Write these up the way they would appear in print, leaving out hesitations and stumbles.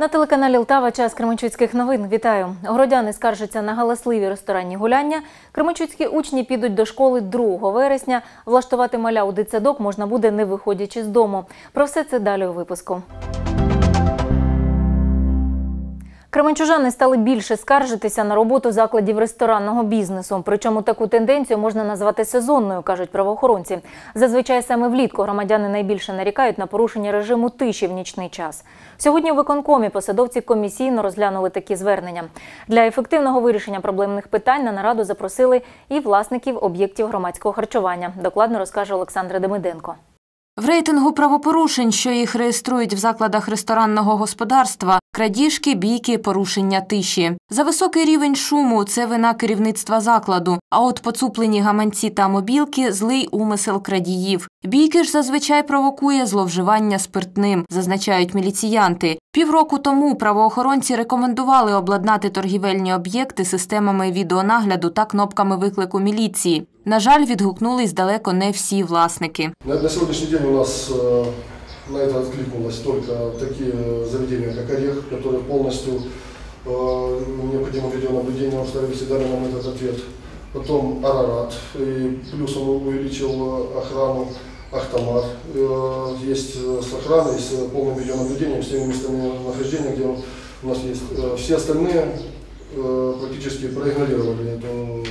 На телеканалі «Лтава» час кременчуцьких новин. Вітаю! Городяни скаржаться на галасливі ресторанні гуляння. Кременчуцькі учні підуть до школи 2 вересня. Влаштувати маля у дитсадок можна буде, не виходячи з дому. Про все це далі у випуску. Кременчужани стали більше скаржитися на роботу закладів ресторанного бізнесу. Причому таку тенденцію можна назвати сезонною, кажуть правоохоронці. Зазвичай саме влітку громадяни найбільше нарікають на порушення режиму тиші в нічний час. Сьогодні у виконкомі посадовці комісійно розглянули такі звернення. Для ефективного вирішення проблемних питань на нараду запросили і власників об'єктів громадського харчування. Докладно розкаже Олександра Демиденко. В рейтингу правопорушень, що їх реєструють в закладах ресторанного господарства – крадіжки, бійки, порушення тиші. За високий рівень шуму – це вина керівництва закладу, а от поцуплені гаманці та мобілки – злий умисел крадіїв. Бійки ж зазвичай провокує зловживання спиртним, зазначають міліціянти. Півроку тому правоохоронці рекомендували обладнати торгівельні об'єкти системами відеонагляду та кнопками виклику міліції. На жаль, відгукнулись далеко не всі власники. На сьогоднішній день у нас на это откликнулось только такие заведения, как «Орех», которые полностью необходимо видеонаблюдение установить и дали нам этот ответ. Потом «Арарат», и плюс он увеличил охрану, «Ахтамар». Есть с охраной, с полным видеонаблюдением, с теми местами нахождения, где у нас есть. Все остальные практически проигнорировали эту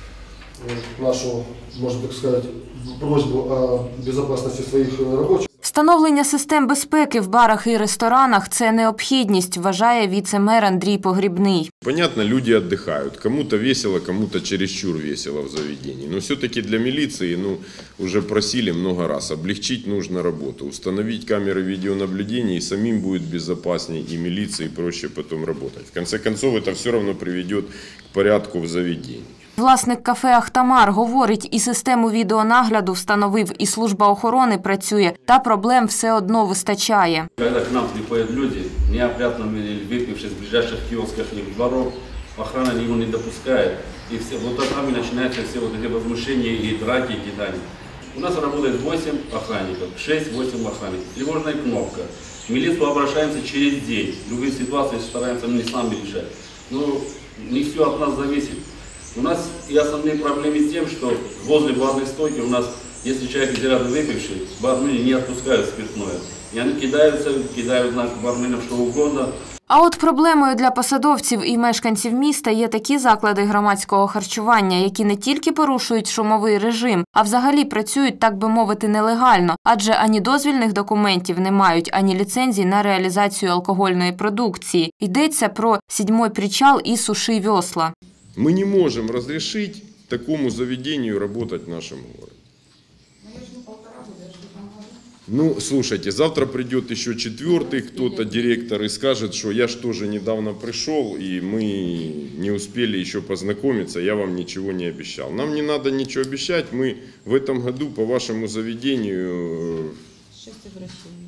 нашу, можно так сказать, просьбу о безопасности своих рабочих. Встановлення систем безпеки в барах і ресторанах – це необхідність, вважає віце-мер Андрій Погрібний. Понятно, люди отдыхают. Кому-то весело, кому-то чересчур весело в заведении. Но все-таки для милиции, уже просили много раз, облегчить нужно работу, установить камеры видеонаблюдения, и самим будет безопаснее, и милиции проще потом работать. В конце концов, это все равно приведет к порядку в заведении. Власник кафе «Ахтамар» говорить, і систему відеонагляду встановив, і служба охорони працює, та проблем все одно вистачає. Коли к нам приходять люди, неопрятными или выпившие с ближайших киосков и дворов, охрана его не допускает. И вот там начинаются все вот эти возмущения и драки, и кидания. У нас работает 8 охранников, 6-8 охранников, тревожная кнопка. В милицию обращаемся через день. Любые ситуации стараемся не сами решать. Но не все от нас зависит. У нас и основные проблемы с тем, что возле барной стойки у нас, если человек рядом выпивший, бармены не отпускают спиртное. И они кидают на барменов что угодно. А от проблемою для посадовців і мешканців міста є такі заклади громадського харчування, які не тільки порушують шумовий режим, а взагалі працюють, так би мовити, нелегально, адже ані дозвільних документів не мають, ані ліцензій на реалізацію алкогольної продукції. Йдеться про «Седьмой причал» і «Суши весла». Мы не можем разрешить такому заведению работать в нашем городе. Слушайте, завтра придет еще 4-й кто-то, директор, и скажет, что я же тоже недавно пришел, и мы не успели еще познакомиться, я вам ничего не обещал. Нам не надо ничего обещать, мы в этом году по вашему заведению... 6 обращений.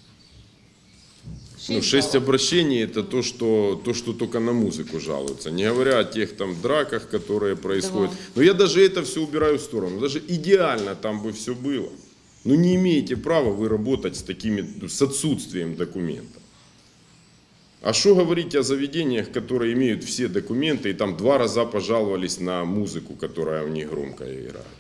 6 обращений – это то, что только на музыку жалуются. Не говоря о тех там драках, которые происходят. Но я даже это все убираю в сторону. Даже идеально там бы все было. Но не имеете права вы работать с отсутствием документов. А что говорить о заведениях, которые имеют все документы и там 2 раза пожаловались на музыку, которая у них громко играет?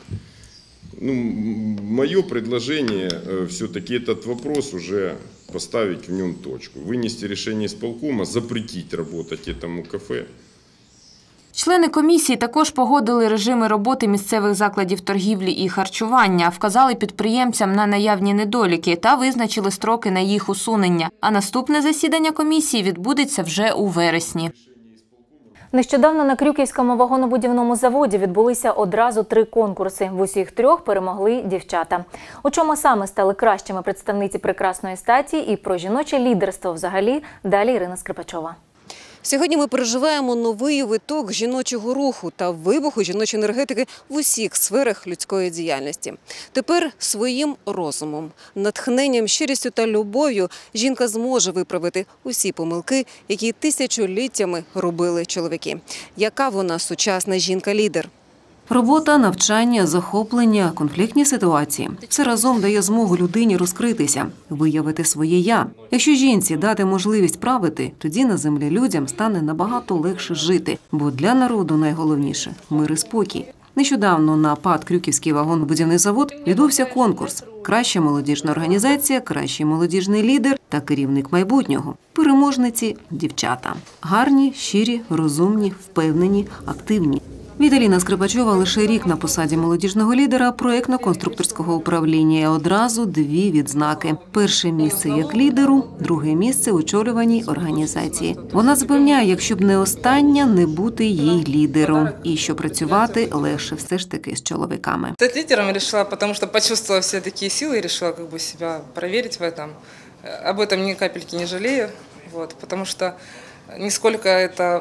Мое предложение все-таки этот вопрос уже поставить в нем точку. Вынести решение исполкома, запретить работать этому кафе. Члени комісії також погодили режими роботи місцевих закладів торгівлі і харчування, вказали підприємцям на наявні недоліки та визначили строки на їх усунення. А наступне засідання комісії відбудеться вже у вересні. Нещодавно на Крюківському вагонобудівному заводі відбулися одразу 3 конкурси. В усіх 3 перемогли дівчата. У чому саме стали кращими представниці прекрасної статі і про жіноче лідерство взагалі далі Ірина Скрипачова. Сьогодні ми переживаємо новий виток жіночого руху та вибуху жіночої енергетики в усіх сферах людської діяльності. Тепер своїм розумом, натхненням, щирістю та любов'ю жінка зможе виправити усі помилки, які тисячоліттями робили чоловіки. Яка вона сучасна жінка-лідер? Робота, навчання, захоплення, конфліктні ситуації – все разом дає змогу людині розкритися, виявити своє «я». Якщо жінці дати можливість правити, тоді на землі людям стане набагато легше жити, бо для народу найголовніше – мир і спокій. Нещодавно на ПАТ «Крюківський вагонобудівний завод» відбувся конкурс «Краща молодіжна організація, кращий молодіжний лідер та керівник майбутнього». Переможниці – дівчата. Гарні, щирі, розумні, впевнені, активні. Віталіна Скрипачова лише рік на посаді молодіжного лідера проєктно-конструкторського управління і одразу 2 відзнаки. Перше місце як лідеру, друге місце у очолюваній організації. Вона запевняє, якщо б не остання, не бути їй лідером. І що працювати легше все ж таки з чоловіками. Стать лидером я решила, потому что почувствовала все такие силы и решила себя проверить в этом. Об этом ни капельки не жалею, потому что нисколько это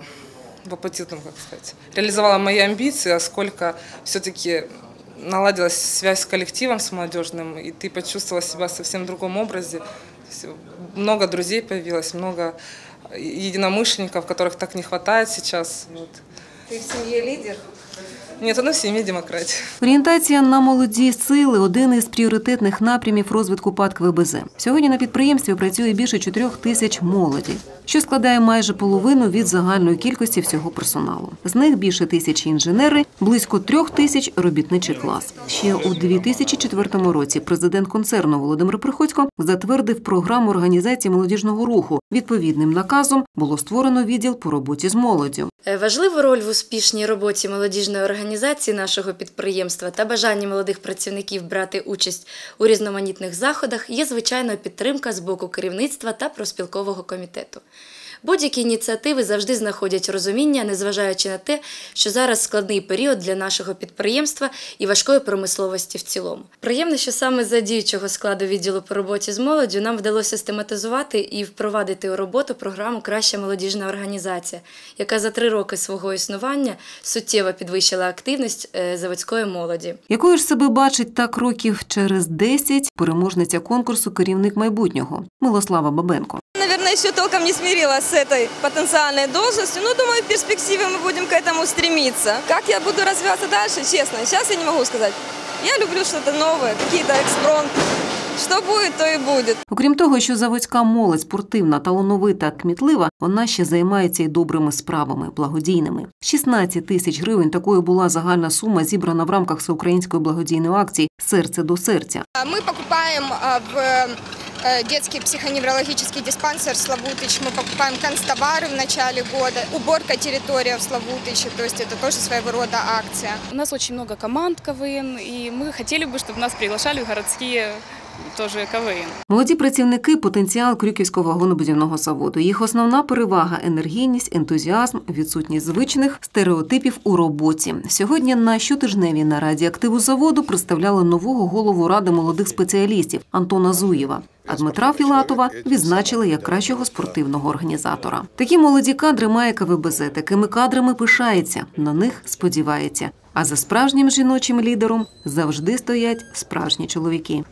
реализовала мои амбиции, а сколько все-таки наладилась связь с коллективом, с молодежным, и ты почувствовала себя совсем в другом образе. Много друзей появилось, много единомышленников, которых так не хватает сейчас. Ты в семье лидер? Ні, то на сім'ї демократія. Орієнтація на молоді сили – один із пріоритетних напрямів розвитку ПАТ КВБЗ. Сьогодні на підприємстві працює більше 4 тисяч молоді, що складає майже половину від загальної кількості всього персоналу. З них більше 1000 інженери, близько 3000 – робітничий клас. Ще у 2004 році президент концерну Володимир Приходько затвердив програму організації молодіжного руху. Відповідним наказом було створено відділ по роботі з молоддю. Важливу роль в успішній роботі молодіжної організації нашого підприємства та бажання молодих працівників брати участь у різноманітних заходах є, звичайно, підтримка з боку керівництва та профспілкового комітету. Будь-які ініціативи завжди знаходять розуміння, незважаючи на те, що зараз складний період для нашого підприємства і важкої промисловості в цілому. Приємно, що саме за діючого складу відділу по роботі з молоддю нам вдалося систематизувати і впровадити у роботу програму «Краща молодіжна організація», яка за 3 роки свого існування суттєво підвищила активність заводської молоді. Якою ж себе бачить так років через 10 переможниця конкурсу «Керівник майбутнього» Милослава Бабенко. Наверное, еще толком не смирилась с этой потенциальной должностью, но думаю, в перспективе мы будем к этому стремиться. Как я буду развиваться дальше, честно, сейчас я не могу сказать. Я люблю что-то новое, какие-то экспромты. Що буде, то і буде. Окрім того, що заводська молодь спортивна, талановита, кмітлива, вона ще займається й добрими справами, благодійними. 16 тисяч гривень – такою була загальна сума, зібрана в рамках всеукраїнської благодійної акції «Серце до серця». Ми купуємо в детский психоневрологический диспансер Славутич, мы покупаем канцтовары в начале года, уборка территории в Славутиче, то есть это тоже своего рода акция. У нас очень много команд КВН, и мы хотели бы, чтобы нас приглашали в городские тоже КВН. Молоді працівники – потенціал Крюківського вагонобудівного заводу. Їх основна перевага – енергійність, ентузіазм, відсутність звичних стереотипів у роботі. Сьогодні на щотижневій нараді активу заводу представляли нового голову Ради молодих спеціалістів Антона Зуєва. А Дмитра Філатова відзначили як кращого спортивного організатора. Такі молоді кадри має КВБЗ, такими кадрами пишається, на них сподівається. А за справжнім жіночим лідером завжди стоять справжні чоловіки.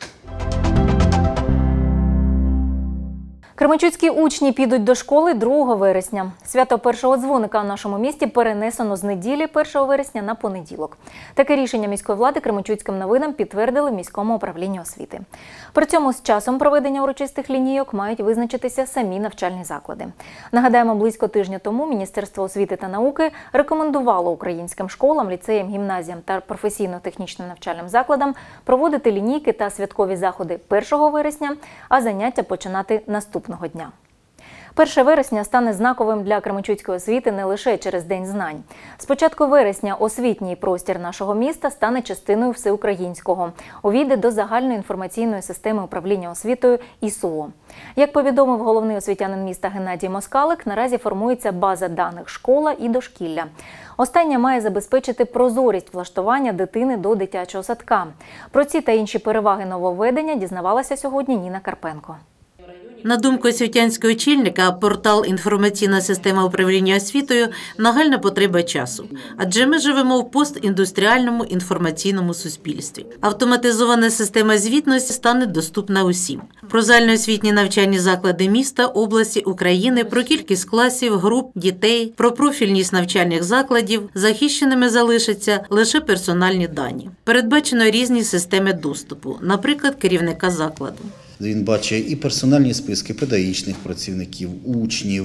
Кременчуцькі учні підуть до школи 2 вересня. Свято першого дзвоника в нашому місті перенесено з неділі 1 вересня на понеділок. Таке рішення міської влади Кременчуцьким новинам підтвердили в міському управлінні освіти. При цьому з часом проведення урочистих лінійок мають визначитися самі навчальні заклади. Нагадаємо, близько тижня тому Міністерство освіти та науки рекомендувало українським школам, ліцеям, гімназіям та професійно-технічним навчальним закладам проводити лінійки та святкові заходи 1 вересня, а заняття починати наступного дня. 1 вересня стане знаковим для Кременчуцької освіти не лише через День знань. З початку вересня освітній простір нашого міста стане частиною всеукраїнського, увійде до загальної інформаційної системи управління освітою ІСУО. Як повідомив головний освітянин міста Геннадій Москалик, наразі формується база даних «Школа» і «Дошкілля». Остання має забезпечити прозорість влаштування дитини до дитячого садка. Про ці та інші переваги нововведення дізнавалася сьогодні Ніна Карпенко. На думку освітянського очільника, портал «Інформаційна система управління освітою» – нагальна потреба часу. Адже ми живемо в постіндустріальному інформаційному суспільстві. Автоматизована система звітності стане доступна усім. Про загальноосвітні навчальні заклади міста, області, України, про кількість класів, груп, дітей, про профільність навчальних закладів захищеними залишаться лише персональні дані. Передбачено різні системи доступу, наприклад, керівника закладу. Він бачить і персональні списки педагогічних працівників, учнів,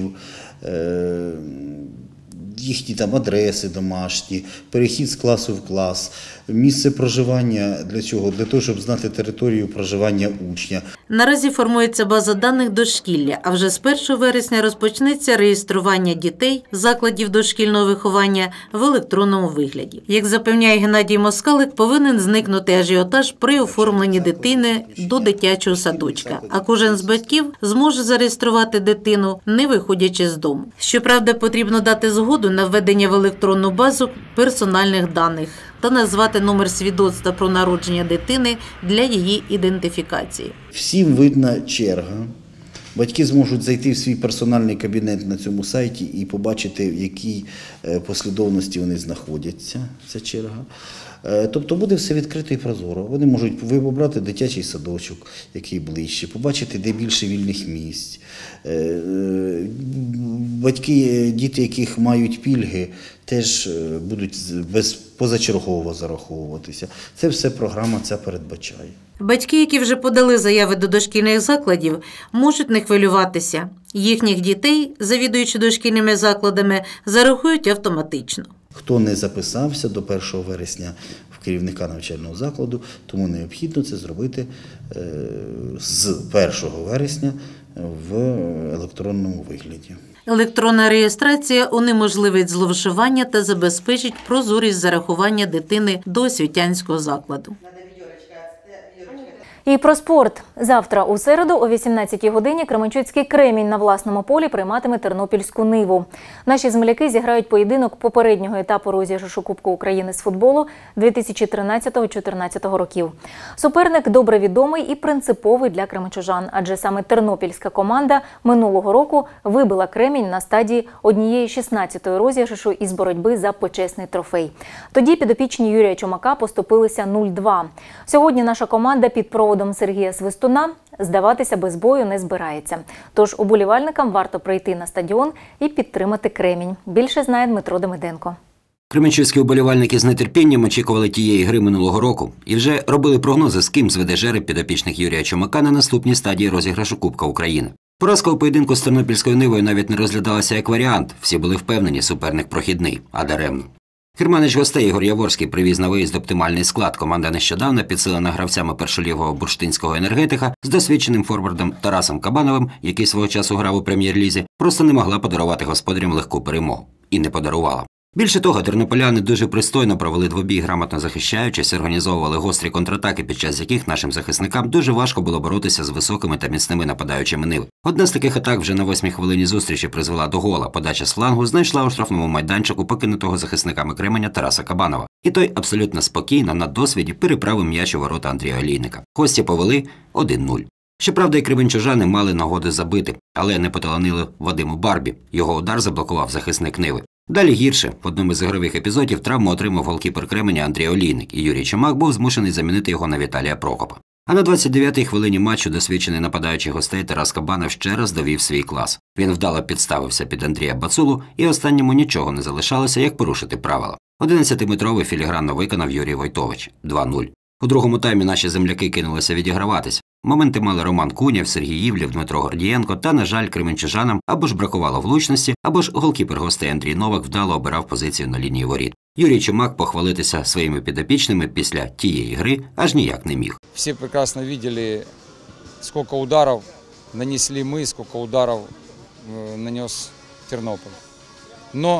їхні адреси домашні, перехід з класу в клас, місце проживання для чого? Для того, щоб знати територію проживання учня. Наразі формується база даних дошкілля, а вже з 1 вересня розпочнеться реєстрування дітей закладів дошкільного виховання в електронному вигляді. Як запевняє Геннадій Москалик, повинен зникнути ажіотаж при оформленні дитини до дитячого садочка, а кожен з батьків зможе зареєструвати дитину, не виходячи з дому. Щоправда, потрібно дати згоду на введення в електронну базу персональних даних та назвати номер свідоцтва про народження дитини для її ідентифікації. Всім видна черга. Батьки зможуть зайти в свій персональний кабінет на цьому сайті і побачити, в якій послідовності вони знаходяться, ця черга. Тобто буде все відкрито і прозоро. Вони можуть обрати дитячий садочок, який ближче, побачити, де більше вільних місць. Батьки, діти, яких мають пільги, теж будуть позачергово зараховуватися. Це все програма ця передбачає. Батьки, які вже подали заяви до дошкільних закладів, можуть не хвилюватися. Їхніх дітей, завідуючи дошкільними закладами, зарахують автоматично. Хто не записався до 1 вересня в керівника навчального закладу, тому необхідно це зробити з 1 вересня в електронному вигляді. Електронна реєстрація унеможливить зловживання та забезпечить прозорість зарахування дитини до освітянського закладу. І про спорт. Завтра, у середу, о 18-й годині, Кременчуцький «Кремінь» на власному полі прийматиме тернопільську «Ниву». Наші земляки зіграють поєдинок попереднього етапу розіграшу Кубку України з футболу 2013-2014 років. Суперник добре відомий і принциповий для кременчужан, адже саме тернопільська команда минулого року вибила «Кремінь» на стадії 1/16 розіграшу із боротьби за почесний трофей. Тоді підопічні Юрія Чумака поступилися 0-2. Сьогодні наша команда під проводом Сергія Свистуна здаватися без бою не збирається. Тож уболівальникам варто прийти на стадіон і підтримати «Кремінь». Більше знає Дмитро Демиденко. Кременчуцькі уболівальники з нетерпінням очікували тієї гри минулого року і вже робили прогнози, з ким зведе жереб підопічних Юрія Чумака на наступній стадії розіграшу Кубка України. Поразка у поєдинку з тернопільською «Нивою» навіть не розглядалася як варіант. Всі були впевнені, суперник прохідний, а даремно. Керманич гостей Ігор Яворський привіз на виїзд оптимальний склад. Команда нещодавно, підсилена гравцями першолігого бурштинського енергетика, з досвідченим форвардом Тарасом Кабановим, який свого часу грав у прем'єр-лізі, просто не могла подарувати господарям легку перемогу. І не подарувала. Більше того, тернополяни дуже пристойно провели двобій, грамотно захищаючись, організовували гострі контратаки, під час яких нашим захисникам дуже важко було боротися з високими та міцними нападаючими «Ниви». Одна з таких атак вже на 8-й хвилині зустрічі призвела до гола. Подача з флангу знайшла у штрафному майданчику покинутого захисниками Кременя Тараса Кабанова. І той абсолютно спокійно, на досвіді, переправив м'яч у ворота Андрія Олійника. Гості повели 1-0. Щоправда, і кременчужани мали нагоди забити, але не поталанили Вадиму Барбі. Його удар заблокував захисник «Ниви». Далі гірше. В одному з ігрових епізодів травму отримав голкіпер Кременя Андрій Олійник, і Юрій Чумак був змушений замінити його на Віталія Прокопа. А на 29-й хвилині матчу досвідчений нападаючий гостей Тарас Кабанов ще раз довів свій клас. Він вдало підставився під Андрія Бацулу, і останньому нічого не залишалося, як порушити правила. 11-метровий філігранно виконав Юрій Войтович. 2-0. У другому таймі наші земляки кинулися відіграватись. Моменти мали Роман Куняв, Сергій Євлєв, Дмитро Гордієнко, та, на жаль, кременчужанам або ж бракувало влучності, або ж голкіпер гостей Андрій Новак вдало обирав позицію на лінії воріт. Юрій Чумак похвалитися своїми підопічними після тієї гри аж ніяк не міг. Всі прекрасно бачили, скільки ударів нанесли ми, скільки ударів нанес Тернопіль. Но,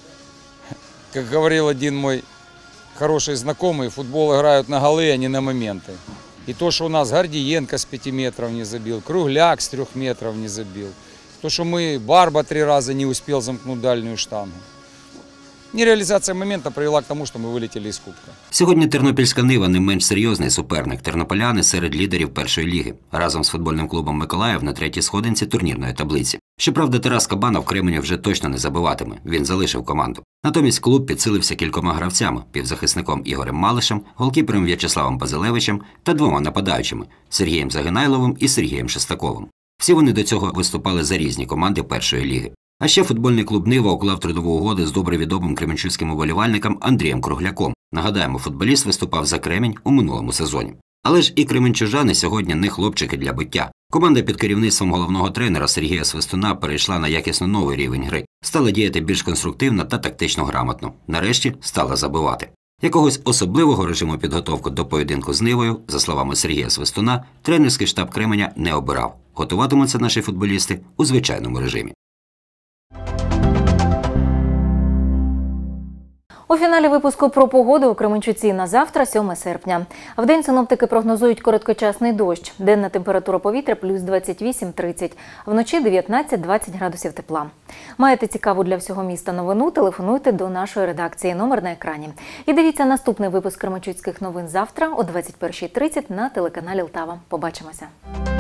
як говорив один мій хороший знайомий, футбол грають на голи, а не на моменти. И то, что у нас Гордиенко с 5 метров не забил, Кругляк с 3 метров не забил, то, что Барба 3 раза не успел замкнуть дальнюю штангу. Нереализация момента привела к тому, что мы вылетели из Кубка. Сьогодні тернопільська «Нива» не менш серйозний суперник. Тернополяни серед лідерів першої ліги. Разом з футбольним клубом «Миколаїв» на третій сходинці турнірної таблиці. Щоправда, Тарас Кабанов Кременю вже точно не забиватиме. Він залишив команду. Натомість клуб підсилився кількома гравцями – півзахисником Ігорем Малишем, голкіпером В'ячеславом Базилевичем та двома нападаючими – Сергієм Загинайловим і Сергієм Шестаковим. Всі вони до цього виступали за різні команди першої ліги. А ще футбольний клуб «Нива» уклав трудову угоду з добре відомим кременчуцьким уболівальником Андрієм Кругляком. Нагадаємо, футболіст виступав за Кремінь у минулому сезоні. Але ж і кременчужани сьогодні не хлопчики для биття. Команда під керівництвом головного тренера Сергія Свистуна перейшла на якісно новий рівень гри. Стала діяти більш конструктивно та тактично грамотно. Нарешті стала забивати. Якогось особливого режиму підготовки до поєдинку з «Нивою», за словами Сергія Свистуна, тренерський штаб Кременя не обирав. Готуватимуться наші футболісти у звичайному режимі. У фіналі випуску про погоду у Кременчуці на завтра, 7 серпня. Вдень синоптики прогнозують короткочасний дощ. Денна температура повітря плюс 28-30. Вночі 19-20 градусів тепла. Маєте цікаву для всього міста новину? Телефонуйте до нашої редакції. Номер на екрані. І дивіться наступний випуск кременчуцьких новин завтра о 21:30 на телеканалі Лтава. Побачимося.